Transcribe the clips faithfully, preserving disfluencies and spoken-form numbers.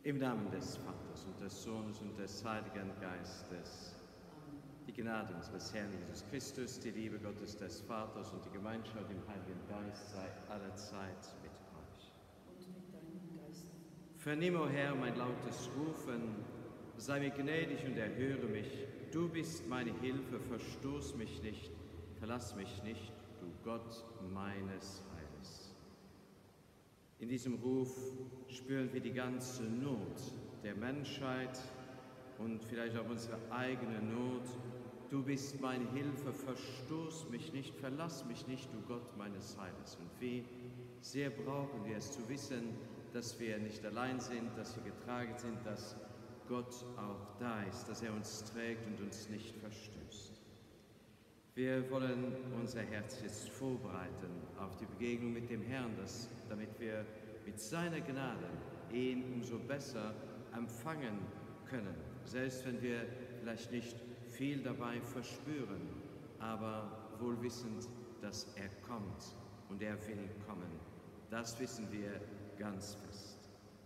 Im Namen des Vaters und des Sohnes und des Heiligen Geistes. Die Gnade unseres Herrn Jesus Christus, die Liebe Gottes des Vaters und die Gemeinschaft im Heiligen Geist sei allezeit mit euch. Und mit deinem Geist. Vernimm, o Herr, mein lautes Rufen, sei mir gnädig und erhöre mich. Du bist meine Hilfe, verstoß mich nicht, verlass mich nicht, du Gott meines Heiles. In diesem Ruf spüren wir die ganze Not der Menschheit und vielleicht auch unsere eigene Not. Du bist meine Hilfe, verstoß mich nicht, verlass mich nicht, du Gott meines Heiles. Und wie sehr brauchen wir es zu wissen, dass wir nicht allein sind, dass wir getragen sind, dass Gott auch da ist, dass er uns trägt und uns nicht verstößt. Wir wollen unser Herz jetzt vorbereiten auf die Begegnung mit dem Herrn, dass, damit wir mit seiner Gnade ihn umso besser empfangen können, selbst wenn wir vielleicht nicht viel dabei verspüren, aber wohl wissend, dass er kommt und er will kommen. Das wissen wir ganz fest.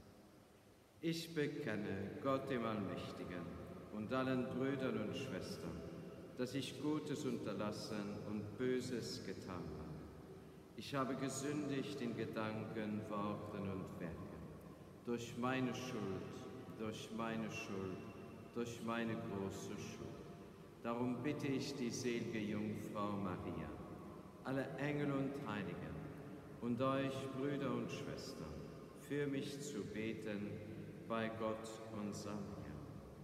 Ich bekenne Gott dem Allmächtigen und allen Brüdern und Schwestern, dass ich Gutes unterlassen und Böses getan habe. Ich habe gesündigt in Gedanken, Worten und Werken, durch meine Schuld, durch meine Schuld, durch meine große Schuld. Darum bitte ich die selige Jungfrau Maria, alle Engel und Heiligen und euch, Brüder und Schwestern, für mich zu beten bei Gott, unserem Herrn.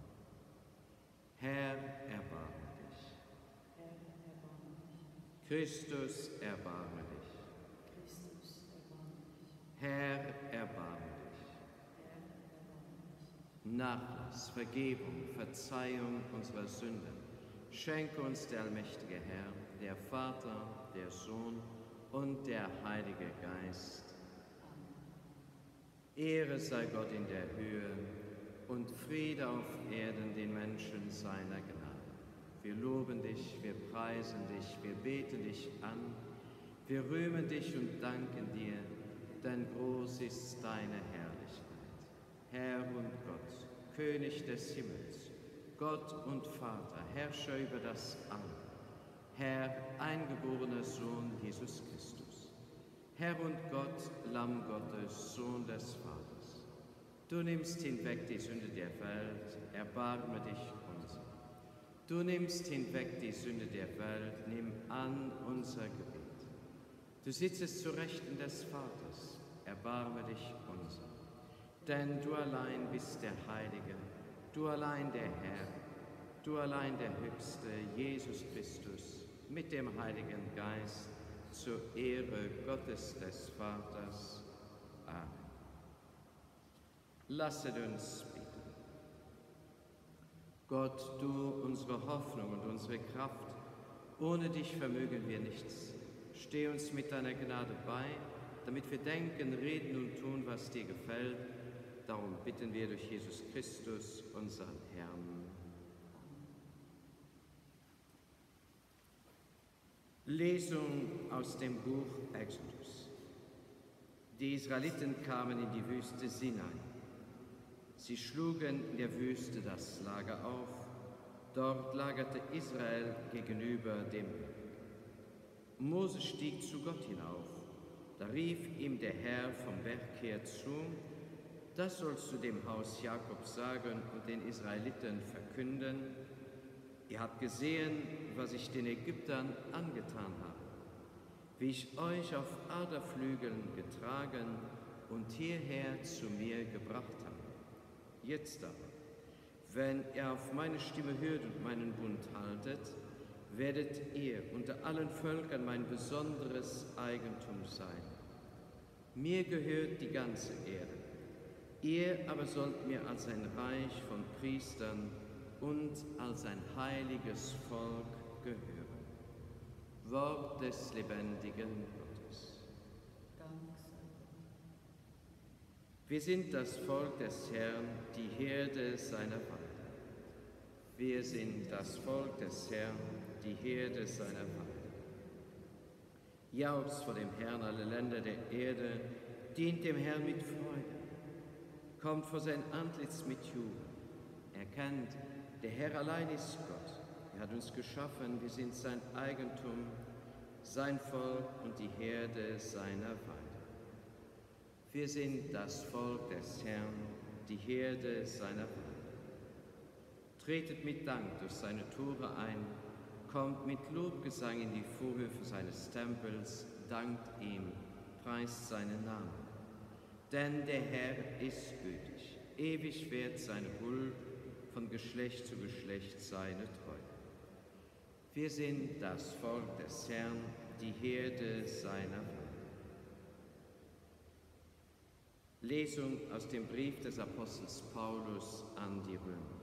Herr, erbarme dich. Herr, erbarme dich. Christus, erbarme dich. Christus, erbarme dich. Herr, erbarme dich. Herr, erbarme dich. Nachlass, Vergebung, Verzeihung unserer Sünden schenke uns der allmächtige Herr, der Vater, der Sohn und der Heilige Geist. Ehre sei Gott in der Höhe und Friede auf Erden den Menschen seiner Gnade. Wir loben dich, wir preisen dich, wir beten dich an, wir rühmen dich und danken dir, denn groß ist deine Herrlichkeit. Herr und Gott, König des Himmels, Gott und Vater, Herrscher über das All, Herr, eingeborener Sohn Jesus Christus, Herr und Gott, Lamm Gottes, Sohn des Vaters, du nimmst hinweg die Sünde der Welt, erbarme dich unser. Du nimmst hinweg die Sünde der Welt, nimm an unser Gebet. Du sitzest zu Rechten des Vaters, erbarme dich unser. Denn du allein bist der Heilige, du allein der Herr, du allein der Höchste, Jesus Christus, mit dem Heiligen Geist, zur Ehre Gottes des Vaters. Amen. Lasset uns beten. Gott, du unsere Hoffnung und unsere Kraft, ohne dich vermögen wir nichts. Steh uns mit deiner Gnade bei, damit wir denken, reden und tun, was dir gefällt. Darum bitten wir durch Jesus Christus, unseren Herrn. Lesung aus dem Buch Exodus. Die Israeliten kamen in die Wüste Sinai. Sie schlugen in der Wüste das Lager auf. Dort lagerte Israel gegenüber dem Berg. Mose stieg zu Gott hinauf. Da rief ihm der Herr vom Berg her zu: Das sollst du dem Haus Jakob sagen und den Israeliten verkünden: Ihr habt gesehen, was ich den Ägyptern angetan habe, wie ich euch auf Aderflügeln getragen und hierher zu mir gebracht habe. Jetzt aber, wenn ihr auf meine Stimme hört und meinen Bund haltet, werdet ihr unter allen Völkern mein besonderes Eigentum sein. Mir gehört die ganze Erde. Ihr aber sollt mir als ein Reich von Priestern und als ein heiliges Volk gehören. Wort des lebendigen Gottes. Dank sei Gott. Wir sind das Volk des Herrn, die Herde seiner Weide. Wir sind das Volk des Herrn, die Herde seiner Weide. Jauchzt vor dem Herrn alle Länder der Erde, dient dem Herrn mit Freude. kommt vor sein Antlitz mit Jubel. Erkennt, der Herr allein ist Gott. Er hat uns geschaffen, wir sind sein Eigentum, sein Volk und die Herde seiner Weide. Wir sind das Volk des Herrn, die Herde seiner Weide. Tretet mit Dank durch seine Tore ein, kommt mit Lobgesang in die Vorhöfe seines Tempels, dankt ihm, preist seinen Namen. Denn der Herr ist gütig, ewig währt seine Huld, von Geschlecht zu Geschlecht seine Treue. Wir sind das Volk des Herrn, die Herde seiner Weide. Lesung aus dem Brief des Apostels Paulus an die Römer.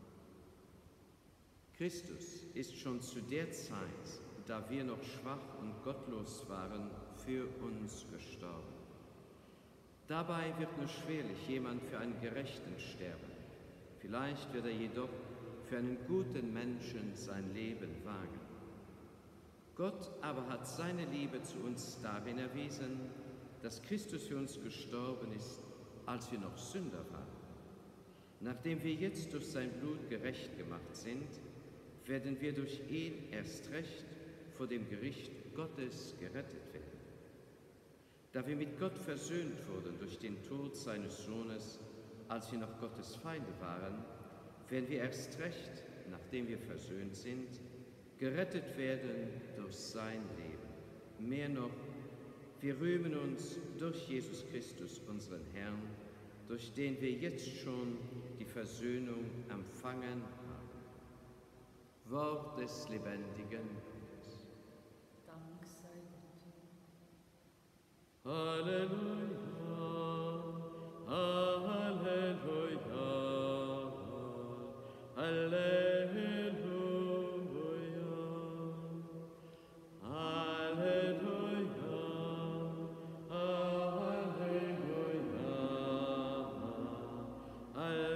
Christus ist schon zu der Zeit, da wir noch schwach und gottlos waren, für uns gestorben. Dabei wird nur schwerlich jemand für einen Gerechten sterben. Vielleicht wird er jedoch für einen guten Menschen sein Leben wagen. Gott aber hat seine Liebe zu uns darin erwiesen, dass Christus für uns gestorben ist, als wir noch Sünder waren. Nachdem wir jetzt durch sein Blut gerecht gemacht sind, werden wir durch ihn erst recht vor dem Gericht Gottes gerettet werden. Da wir mit Gott versöhnt wurden durch den Tod seines Sohnes, als wir noch Gottes Feinde waren, werden wir erst recht, nachdem wir versöhnt sind, gerettet werden durch sein Leben. Mehr noch, wir rühmen uns durch Jesus Christus, unseren Herrn, durch den wir jetzt schon die Versöhnung empfangen haben. Wort des lebendigen Gottes. Dank sei Gott. Halleluja, Halleluja, Halleluja, Halleluja, Halleluja,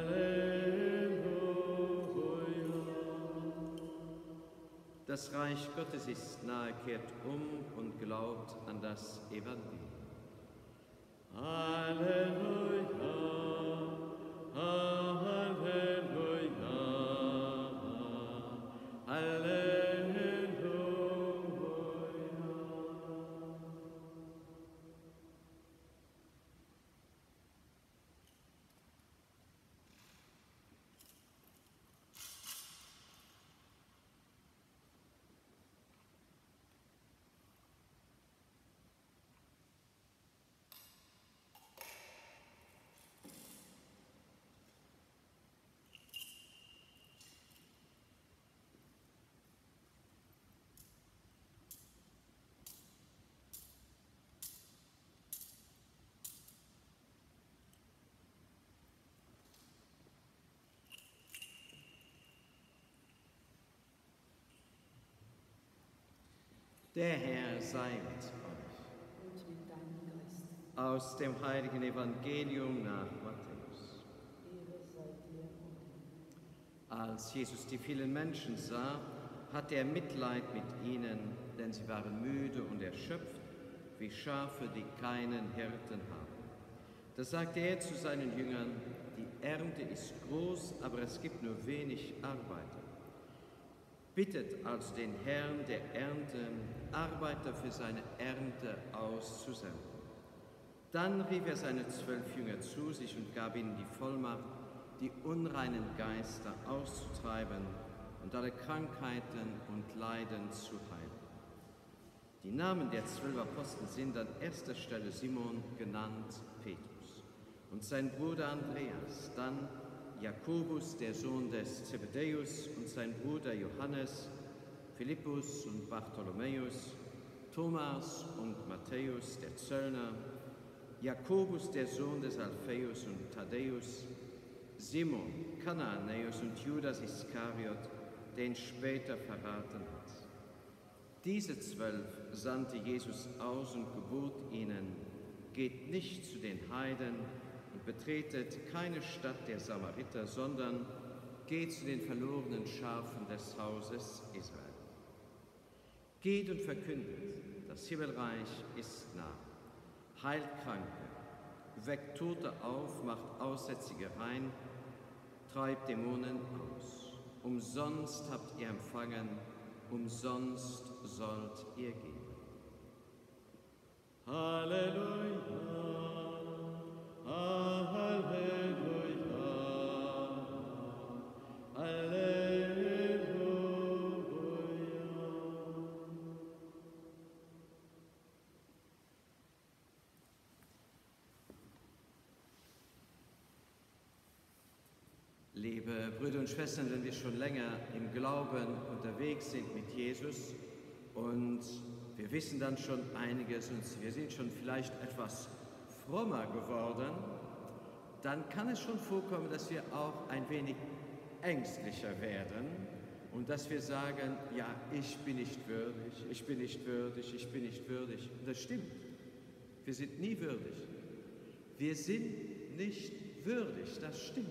Halleluja. Das Reich Gottes ist nahe, kehrt um und glaubt an das Evangelium. Halleluja, Halleluja, Halleluja. Der Herr sei mit euch. Und mit deinem Geist. Aus dem heiligen Evangelium nach Matthäus. Ehre sei dir, O Herr. Als Jesus die vielen Menschen sah, hatte er Mitleid mit ihnen, denn sie waren müde und erschöpft, wie Schafe, die keinen Hirten haben. Da sagte er zu seinen Jüngern: Die Ernte ist groß, aber es gibt nur wenig Arbeiter. Bittet also den Herrn der Ernte, Arbeiter für seine Ernte auszusenden. Dann rief er seine zwölf Jünger zu sich und gab ihnen die Vollmacht, die unreinen Geister auszutreiben und alle Krankheiten und Leiden zu heilen. Die Namen der zwölf Apostel sind an erster Stelle Simon, genannt Petrus, und sein Bruder Andreas, dann Jakobus, der Sohn des Zebedäus, und sein Bruder Johannes, Philippus und Bartholomäus, Thomas und Matthäus, der Zöllner, Jakobus, der Sohn des Alphaeus und Thaddäus, Simon, Kananäus und Judas Iskariot, den später verraten hat. Diese zwölf sandte Jesus aus und gebot ihnen: Geht nicht zu den Heiden und betretet keine Stadt der Samariter, sondern geht zu den verlorenen Schafen des Hauses Israel. Geht und verkündet, das Himmelreich ist nah. Heilt Kranke, weckt Tote auf, macht Aussätzige rein, treibt Dämonen aus. Umsonst habt ihr empfangen, umsonst sollt ihr geben. Halleluja, Halleluja, Halleluja. Liebe Brüder und Schwestern, wenn wir schon länger im Glauben unterwegs sind mit Jesus und wir wissen dann schon einiges und wir sind schon vielleicht etwas frommer geworden, dann kann es schon vorkommen, dass wir auch ein wenig ängstlicher werden und dass wir sagen, ja, ich bin nicht würdig, ich bin nicht würdig, ich bin nicht würdig. Und das stimmt, wir sind nie würdig. Wir sind nicht würdig, das stimmt.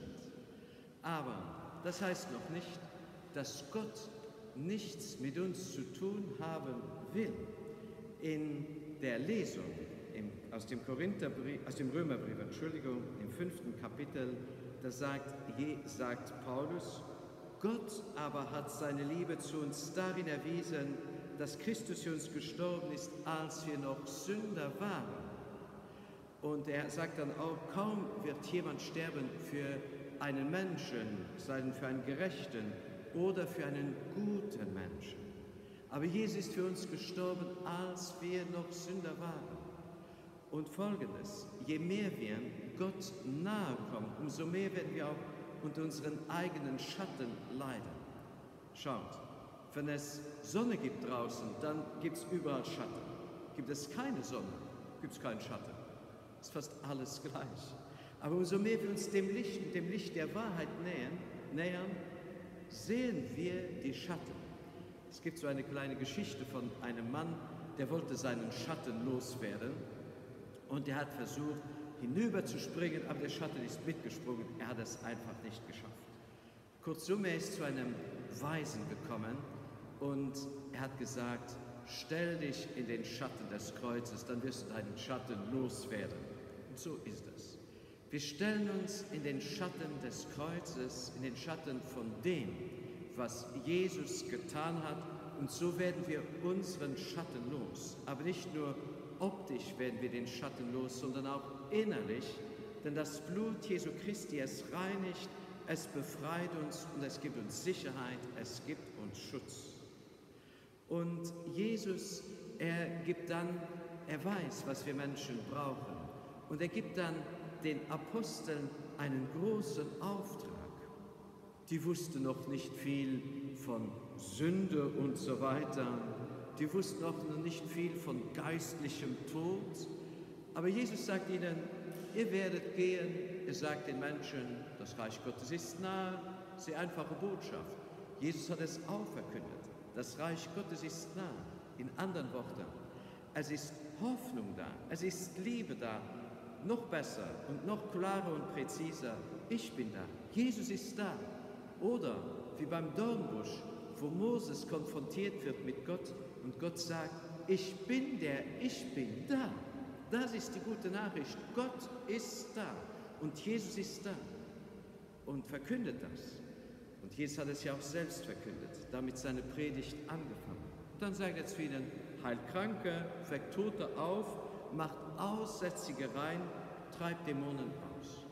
Aber das heißt noch nicht, dass Gott nichts mit uns zu tun haben will. In der Lesung im, aus dem Korintherbrief, aus dem Römerbrief, Entschuldigung, im fünften Kapitel, da sagt, je, sagt Paulus, Gott aber hat seine Liebe zu uns darin erwiesen, dass Christus für uns gestorben ist, als wir noch Sünder waren. Und er sagt dann auch, kaum wird jemand sterben für einen Menschen, sei denn für einen Gerechten oder für einen guten Menschen. Aber Jesus ist für uns gestorben, als wir noch Sünder waren. Und Folgendes, je mehr wir Gott nahe kommen, umso mehr werden wir auch unter unseren eigenen Schatten leiden. Schaut, wenn es Sonne gibt draußen, dann gibt es überall Schatten. Gibt es keine Sonne, gibt es keinen Schatten. Ist fast alles gleich. Aber umso mehr wir uns dem Licht, dem Licht der Wahrheit nähern, nähern, sehen wir die Schatten. Es gibt so eine kleine Geschichte von einem Mann, der wollte seinen Schatten loswerden und er hat versucht, hinüberzuspringen, aber der Schatten ist mitgesprungen. Er hat es einfach nicht geschafft. Kurzum, er ist zu einem Weisen gekommen und er hat gesagt, stell dich in den Schatten des Kreuzes, dann wirst du deinen Schatten loswerden. Und so ist es. Wir stellen uns in den Schatten des Kreuzes, in den Schatten von dem, was Jesus getan hat, und so werden wir unseren Schatten los. Aber nicht nur optisch werden wir den Schatten los, sondern auch innerlich, denn das Blut Jesu Christi, es reinigt, es befreit uns und es gibt uns Sicherheit, es gibt uns Schutz. Und Jesus, er gibt dann, er weiß, was wir Menschen brauchen, und er gibt dann den Aposteln einen großen Auftrag. Die wussten noch nicht viel von Sünde und so weiter. Die wussten auch noch nicht viel von geistlichem Tod. Aber Jesus sagt ihnen, ihr werdet gehen, ihr sagt den Menschen, das Reich Gottes ist nahe, sehr einfache Botschaft. Jesus hat es auch verkündet, das Reich Gottes ist nahe. In anderen Worten, es ist Hoffnung da, es ist Liebe da. Noch besser und noch klarer und präziser, ich bin da, Jesus ist da. Oder wie beim Dornbusch, wo Moses konfrontiert wird mit Gott und Gott sagt, ich bin der, ich bin da. Das ist die gute Nachricht, Gott ist da und Jesus ist da und verkündet das. Und Jesus hat es ja auch selbst verkündet, damit seine Predigt angefangen. Und dann sagt er zu ihnen, heilt Kranke, weckt Tote auf, macht Aussätzige rein, treibt Dämonen aus.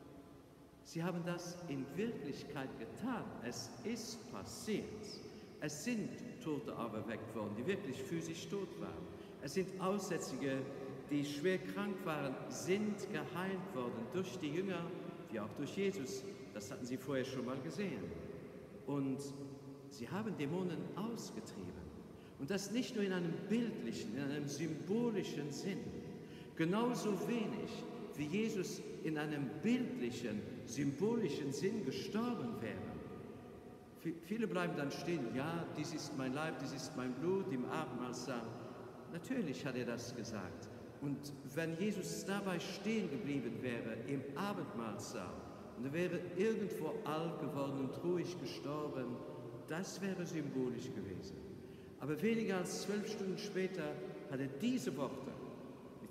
Sie haben das in Wirklichkeit getan. Es ist passiert. Es sind Tote auferweckt worden, die wirklich physisch tot waren. Es sind Aussätzige, die schwer krank waren, sind geheilt worden durch die Jünger, wie auch durch Jesus. Das hatten sie vorher schon mal gesehen. Und sie haben Dämonen ausgetrieben. Und das nicht nur in einem bildlichen, in einem symbolischen Sinn. Genauso wenig, wie Jesus in einem bildlichen, symbolischen Sinn gestorben wäre. Viele bleiben dann stehen, ja, dies ist mein Leib, dies ist mein Blut im Abendmahlsaal. Natürlich hat er das gesagt. Und wenn Jesus dabei stehen geblieben wäre im Abendmahlsaal und er wäre irgendwo alt geworden und ruhig gestorben, das wäre symbolisch gewesen. Aber weniger als zwölf Stunden später hat er diese Worte mit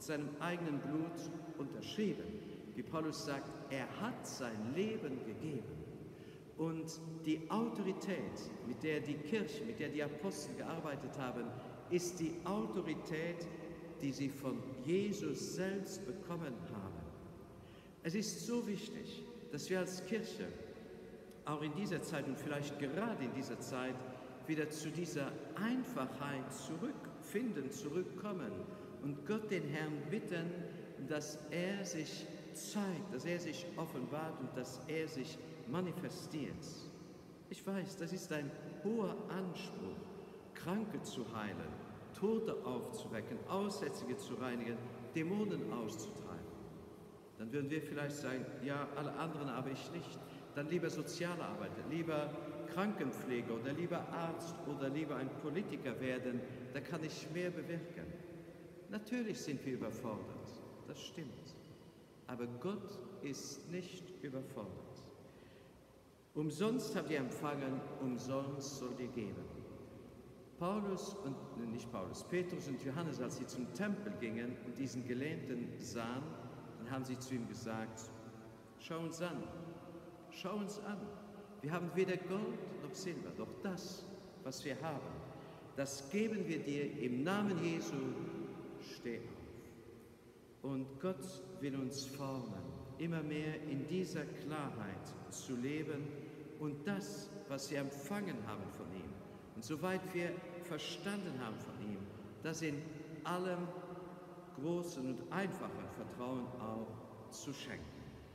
mit seinem eigenen Blut unterschrieben. Wie Paulus sagt, er hat sein Leben gegeben. Und die Autorität, mit der die Kirche, mit der die Apostel gearbeitet haben, ist die Autorität, die sie von Jesus selbst bekommen haben. Es ist so wichtig, dass wir als Kirche auch in dieser Zeit und vielleicht gerade in dieser Zeit wieder zu dieser Einfachheit zurückfinden, zurückkommen und Gott den Herrn bitten, dass er sich zeigt, dass er sich offenbart und dass er sich manifestiert. Ich weiß, das ist ein hoher Anspruch, Kranke zu heilen, Tote aufzuwecken, Aussätzige zu reinigen, Dämonen auszutreiben. Dann würden wir vielleicht sagen, ja, alle anderen, aber ich nicht. Dann lieber Sozialarbeiter, lieber Krankenpfleger oder lieber Arzt oder lieber ein Politiker werden, da kann ich mehr bewirken. Natürlich sind wir überfordert, das stimmt. Aber Gott ist nicht überfordert. Umsonst habt ihr empfangen, umsonst sollt ihr geben. Paulus und, nicht Paulus, Petrus und Johannes, als sie zum Tempel gingen und diesen Gelähmten sahen, dann haben sie zu ihm gesagt, schau uns an, schau uns an. Wir haben weder Gold noch Silber, doch das, was wir haben, das geben wir dir im Namen Jesu, steh auf. Und Gott will uns formen, immer mehr in dieser Klarheit zu leben und das, was wir empfangen haben von ihm, und soweit wir verstanden haben von ihm, das in allem großen und einfachen Vertrauen auch zu schenken.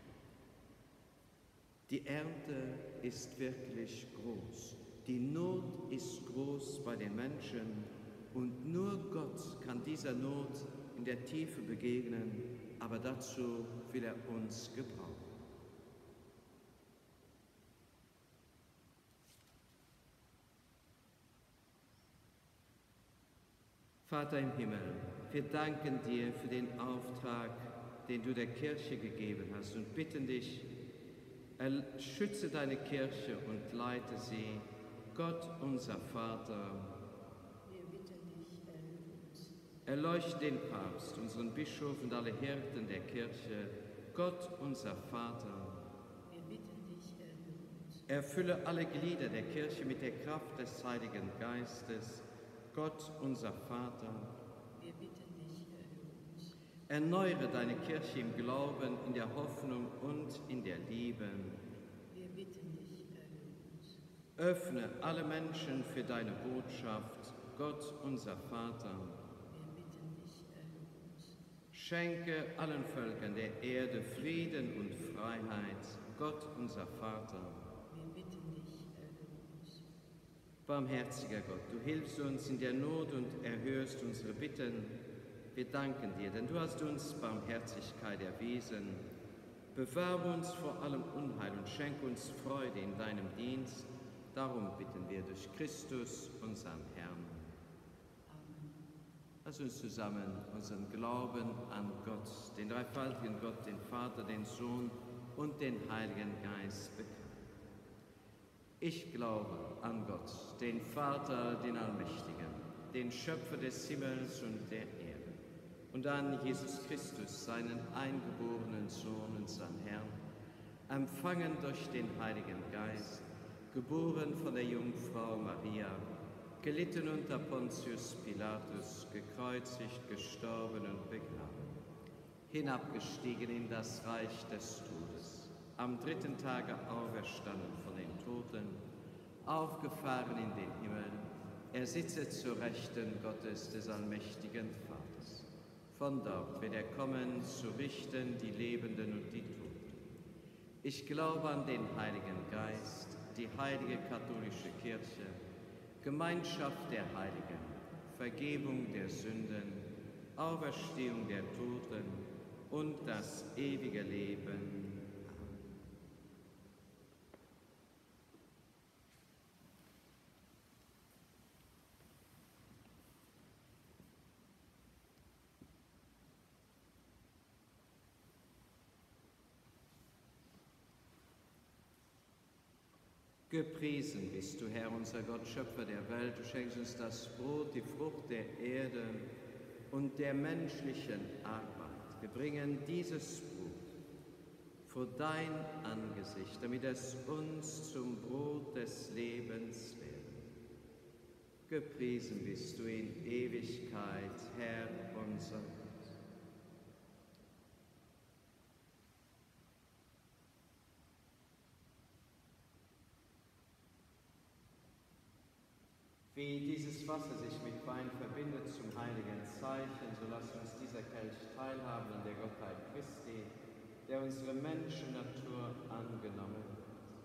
Die Ernte ist wirklich groß. Die Not ist groß bei den Menschen und nur Gott kann dieser Not in der Tiefe begegnen, aber dazu will er uns gebrauchen. Vater im Himmel, wir danken dir für den Auftrag, den du der Kirche gegeben hast und bitten dich, schütze deine Kirche und leite sie. Gott, unser Vater, Wir bitten dich, erhöre uns. erleuchte den Papst, unseren Bischof und alle Hirten der Kirche. Gott, unser Vater, Wir bitten dich, erhöre uns. erfülle alle Glieder der Kirche mit der Kraft des Heiligen Geistes. Gott, unser Vater, Wir bitten dich, erhöre uns. erneuere deine Kirche im Glauben, in der Hoffnung und in der Liebe. Wir bitten dich, erhöre uns. Öffne alle Menschen für deine Botschaft. Gott, unser Vater, Wir bitten dich, erhöre uns. schenke allen Völkern der Erde Frieden und Freiheit. Gott, unser Vater, Wir bitten dich, erhöre uns. barmherziger Gott, du hilfst uns in der Not und erhörst unsere Bitten. Wir danken dir, denn du hast uns Barmherzigkeit erwiesen. Bewahre uns vor allem Unheil und schenke uns Freude in deinem Dienst. Darum bitten wir durch Christus, unseren Herrn. Amen. Lass uns zusammen unseren Glauben an Gott, den dreifaltigen Gott, den Vater, den Sohn und den Heiligen Geist bekennen. Ich glaube an Gott, den Vater, den Allmächtigen, den Schöpfer des Himmels und der Erde, und an Jesus Christus, seinen eingeborenen Sohn, unseren Herrn, empfangen durch den Heiligen Geist, geboren von der Jungfrau Maria, gelitten unter Pontius Pilatus, gekreuzigt, gestorben und begraben, hinabgestiegen in das Reich des Todes, am dritten Tage auferstanden von den Toten, aufgefahren in den Himmel, er sitze zur Rechten Gottes des allmächtigen Vaters. Von dort wird er kommen, zu richten die Lebenden und die Toten. Ich glaube an den Heiligen Geist, die heilige katholische Kirche, Gemeinschaft der Heiligen, Vergebung der Sünden, Auferstehung der Toten und das ewige Leben. Gepriesen bist du, Herr, unser Gott, Schöpfer der Welt. Du schenkst uns das Brot, die Frucht der Erde. und der menschlichen Arbeit. Wir bringen dieses Brot vor dein Angesicht, damit es uns zum Brot des Lebens werde. Gepriesen bist du in Ewigkeit, Herr unser Gott. Wie dieses Wasser sich mit Wein verbindet zum heiligen Zeichen, so lasst uns dieser Kelch teilhaben an der Gottheit Christi, der unsere Menschennatur angenommen hat.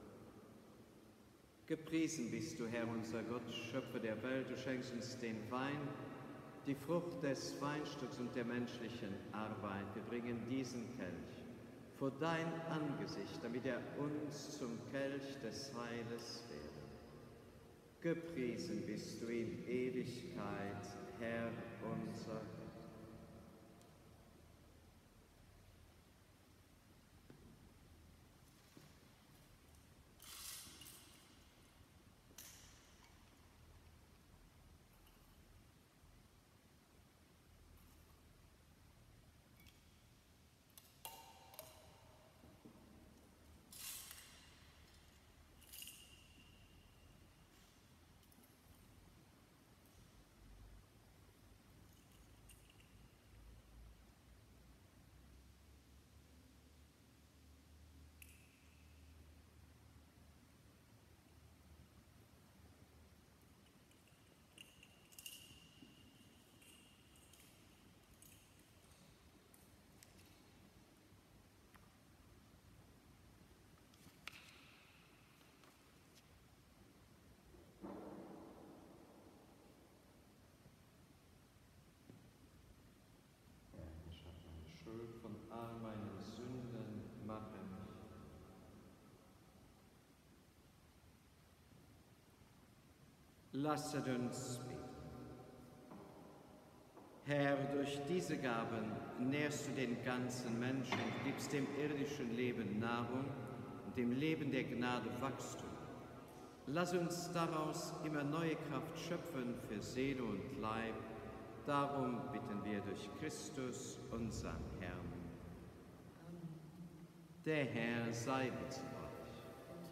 Gepriesen bist du, Herr unser Gott, Schöpfer der Welt, du schenkst uns den Wein, die Frucht des Weinstocks und der menschlichen Arbeit. Wir bringen diesen Kelch vor dein Angesicht, damit er uns zum Kelch des Heiles werde. Gepriesen bist du in Ewigkeit, Herr unser Gott. Von all meinen Sünden mache mich. Lasset uns beten. Herr, durch diese Gaben nährst du den ganzen Menschen und gibst dem irdischen Leben Nahrung und dem Leben der Gnade Wachstum. Lass uns daraus immer neue Kraft schöpfen für Seele und Leib. Darum bitten wir durch Christus, unseren Herrn. Der Herr sei mit euch.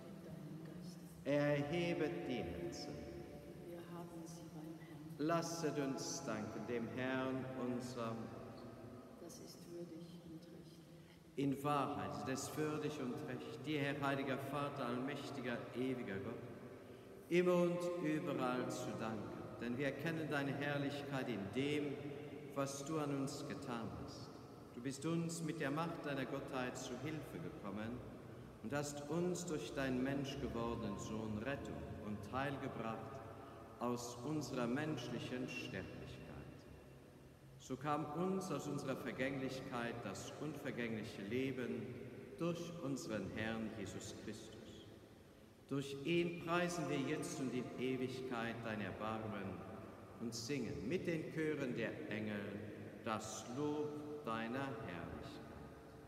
Er erhebet die Herzen. Wir haben sie beim Herrn. Lasset uns danken dem Herrn, unserem Gott. Das ist würdig und recht. In Wahrheit ist es würdig und recht, dir, Herr, heiliger Vater, allmächtiger, ewiger Gott, immer und überall zu danken. Denn wir erkennen deine Herrlichkeit in dem, was du an uns getan hast. Du bist uns mit der Macht deiner Gottheit zu Hilfe gekommen und hast uns durch deinen menschgewordenen Sohn Rettung und Heil gebracht aus unserer menschlichen Sterblichkeit. So kam uns aus unserer Vergänglichkeit das unvergängliche Leben durch unseren Herrn Jesus Christus. Durch ihn preisen wir jetzt und in Ewigkeit dein Erbarmen und singen mit den Chören der Engel das Lob deiner Herrlichkeit.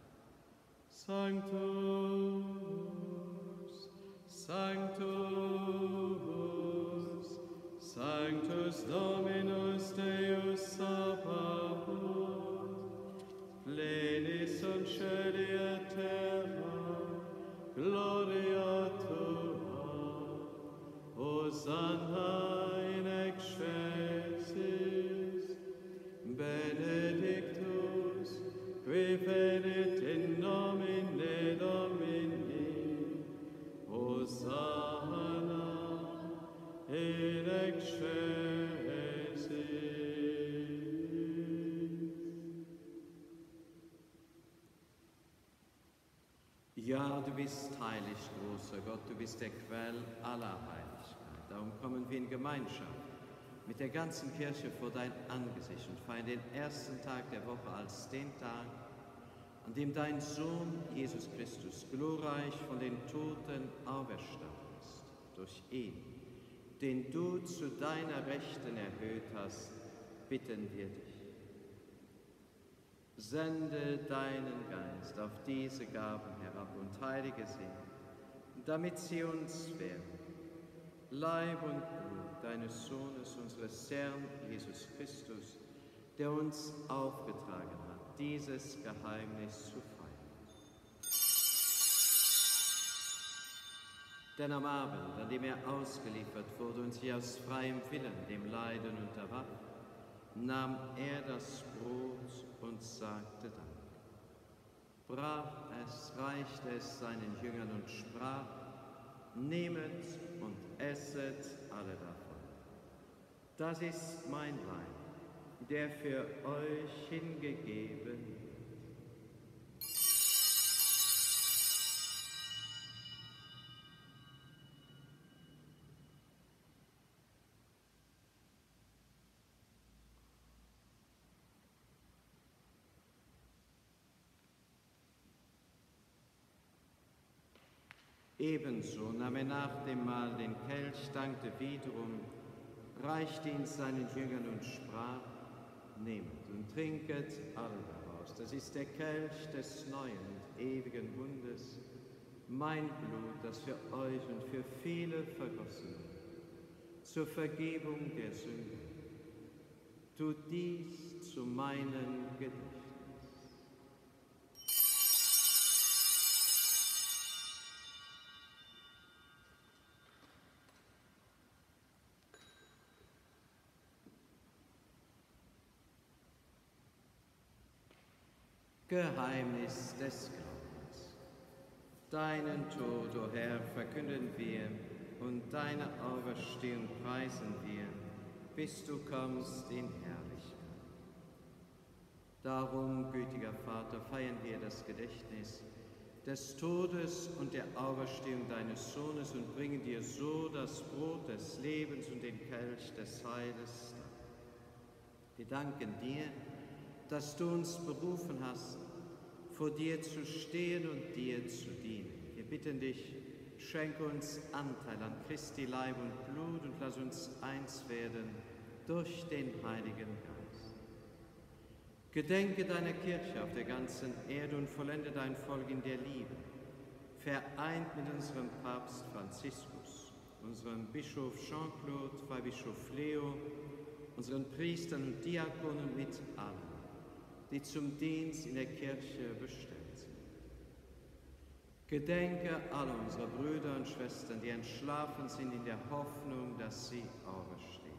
Sanctus, Sanctus, Sanctus Dominus Deus Sabaoth, plenis und celi et terra, gloria tua, Hosanna in excelsis, benedictus, qui venit in nomine Domini, Hosanna in excelsis. Ja, du bist heilig, großer Gott, du bist der Quell aller Heiligkeit. Darum kommen wir in Gemeinschaft mit der ganzen Kirche vor dein Angesicht und feiern den ersten Tag der Woche als den Tag, an dem dein Sohn Jesus Christus glorreich von den Toten auferstanden ist. Durch ihn, den du zu deiner Rechten erhöht hast, bitten wir dich. Sende deinen Geist auf diese Gaben herab und heilige sie, damit sie uns werden, Leib und Blut deines Sohnes, unseres Herrn Jesus Christus, der uns aufgetragen hat, dieses Geheimnis zu feiern. Denn am Abend, an dem er ausgeliefert wurde und sich aus freiem Willen dem Leiden unterwarf, nahm er das Brot und sagte Dank, brach es, reichte es seinen Jüngern und sprach: Nehmet und esset alle davon. Das ist mein Leib, der für euch hingegeben wird. Ebenso nahm er nach dem Mahl den Kelch, dankte wiederum, reichte ihn seinen Jüngern und sprach: Nehmet und trinket alle daraus. Das ist der Kelch des neuen und ewigen Bundes, mein Blut, das für euch und für viele vergossen wird, zur Vergebung der Sünden. Tut dies zu meinem Gedächtnis. Geheimnis des Glaubens. Deinen Tod, o Herr, verkünden wir und deine Auferstehung preisen wir, bis du kommst in Herrlichkeit. Darum, gütiger Vater, feiern wir das Gedächtnis des Todes und der Auferstehung deines Sohnes und bringen dir so das Brot des Lebens und den Kelch des Heiles dar. Wir danken dir, dass du uns berufen hast, vor dir zu stehen und dir zu dienen. Wir bitten dich, schenke uns Anteil an Christi Leib und Blut und lass uns eins werden durch den Heiligen Geist. Gedenke deiner Kirche auf der ganzen Erde und vollende dein Volk in der Liebe, vereint mit unserem Papst Franziskus, unserem Bischof Jean-Claude, Weihbischof Leo, unseren Priestern und Diakonen, mit allen, die zum Dienst in der Kirche bestellt sind. Gedenke aller unserer Brüder und Schwestern, die entschlafen sind, in der Hoffnung, dass sie auferstehen.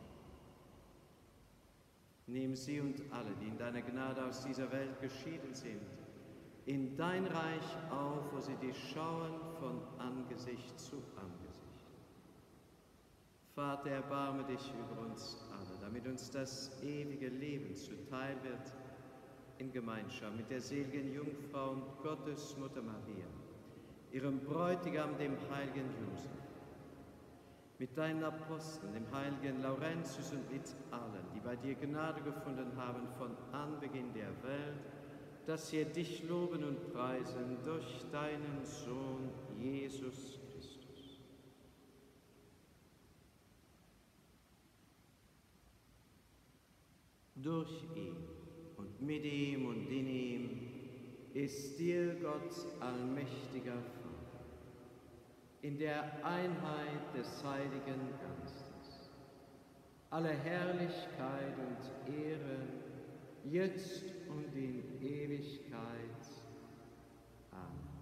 Nimm sie und alle, die in deiner Gnade aus dieser Welt geschieden sind, in dein Reich auf, wo sie dich schauen von Angesicht zu Angesicht. Vater, erbarme dich über uns alle, damit uns das ewige Leben zuteil wird, in Gemeinschaft mit der seligen Jungfrau und Gottesmutter Maria, ihrem Bräutigam, dem heiligen Josef, mit deinen Aposteln, dem heiligen Laurentius und mit allen, die bei dir Gnade gefunden haben von Anbeginn der Welt, dass wir dich loben und preisen durch deinen Sohn Jesus Christus. Durch ihn und mit ihm und in ihm ist dir, Gott, allmächtiger Vater, in der Einheit des Heiligen Geistes, alle Herrlichkeit und Ehre, jetzt und in Ewigkeit. Amen.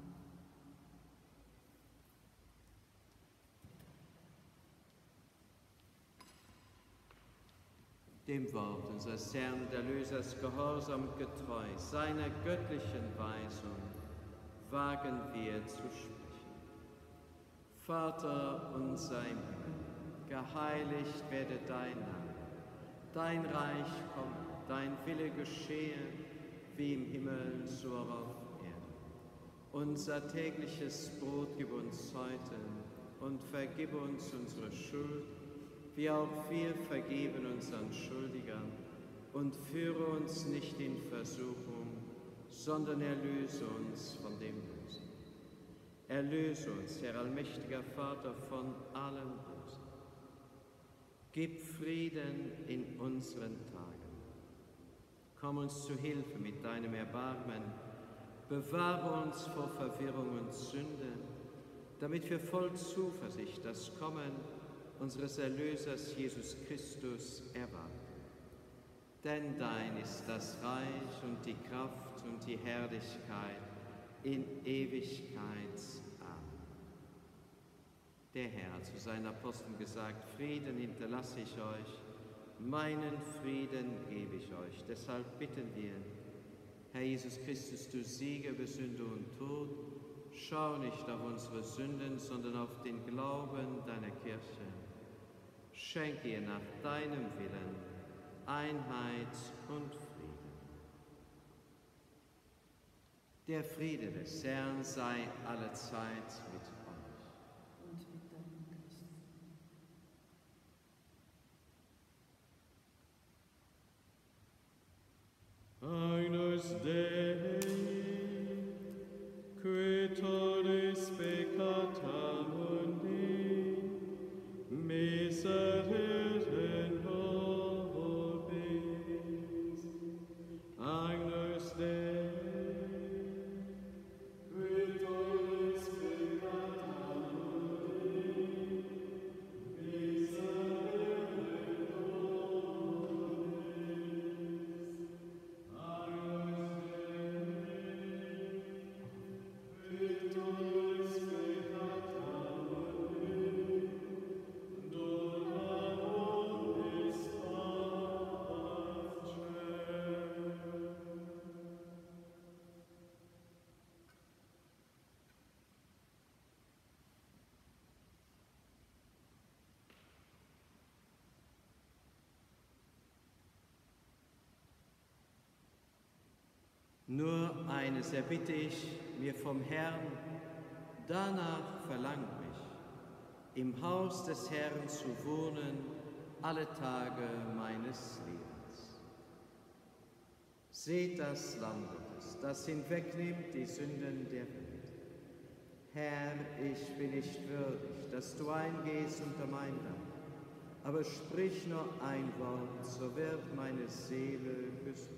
Dem Wort unseres Herrn und Erlösers gehorsam getreu, seiner göttlichen Weisung, wagen wir zu sprechen. Vater unser im Himmel, geheiligt werde dein Name, dein Reich komme, dein Wille geschehe, wie im Himmel, so auch auf Erden. Unser tägliches Brot gib uns heute und vergib uns unsere Schuld, wie auch wir vergeben unseren Schuldigern, und führe uns nicht in Versuchung, sondern erlöse uns von dem Bösen. Erlöse uns, Herr allmächtiger Vater, von allem Bösen. Gib Frieden in unseren Tagen. Komm uns zu Hilfe mit deinem Erbarmen. Bewahre uns vor Verwirrung und Sünde, damit wir voll Zuversicht das Kommen unseres Erlösers Jesus Christus erwarten. Denn dein ist das Reich und die Kraft und die Herrlichkeit in Ewigkeit. Amen. Der Herr hat zu seinen Aposteln gesagt, Frieden hinterlasse ich euch, meinen Frieden gebe ich euch. Deshalb bitten wir, Herr Jesus Christus, du Sieger über Sünde und Tod, schau nicht auf unsere Sünden, sondern auf den Glauben deiner Kirche. Schenke ihr nach deinem Willen Einheit und Frieden. Der Friede des Herrn sei allezeit mit euch. Und mit deinem Geist. Agnus Dei, qui tollis peccata mundi, miserere nobis. Agnus Dei, qui tollis peccata mundi, miserere Nur eines erbitte ich mir vom Herrn, danach verlangt mich, im Haus des Herrn zu wohnen alle Tage meines Lebens. Seht das Lamm Gottes, das hinwegnimmt die Sünden der Welt. Herr, ich bin nicht würdig, dass du eingehst unter mein Dach, aber sprich nur ein Wort, so wird meine Seele gesund.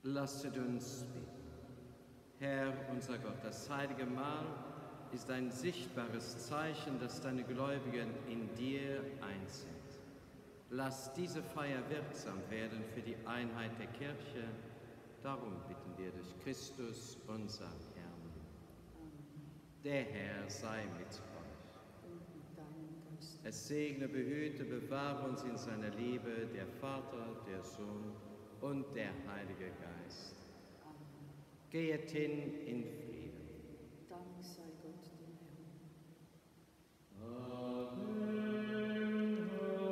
Lasset uns beten. Herr, unser Gott, das heilige Mahl ist ein sichtbares Zeichen, dass deine Gläubigen in dir eins sind. Lass diese Feier wirksam werden für die Einheit der Kirche. Darum bitten wir durch Christus, unser Herrn. Der Herr sei mit euch. Es segne, behüte, bewahre uns in seiner Liebe der Vater, der Sohn und der Heilige Geist. Geht hin in Frieden. Dank sei Gott dem Herrn. Amen,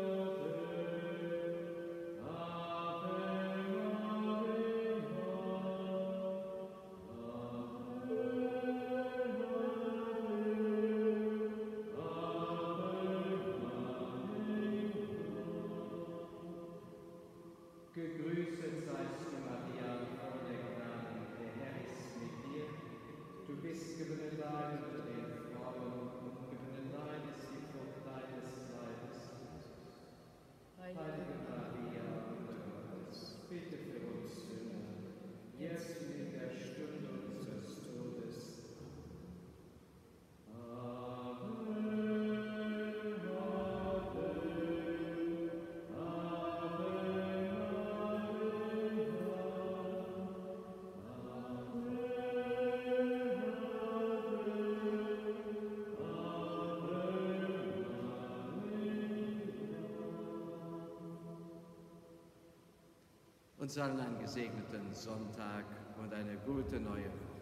Amen, Amen, Gegrüßet seist du, Maria, voll der Gnade, der Herr ist mit dir. Du bist gebenedeit unter den Frauen und gebenedeit ist die Frucht deines Leibes, Jesus. Heilige Maria, Mutter Gottes, bitte für uns Sünder, jetzt und in der Stunde unseres Todes. Amen. Uns allen einen gesegneten Sonntag und eine gute neue Woche.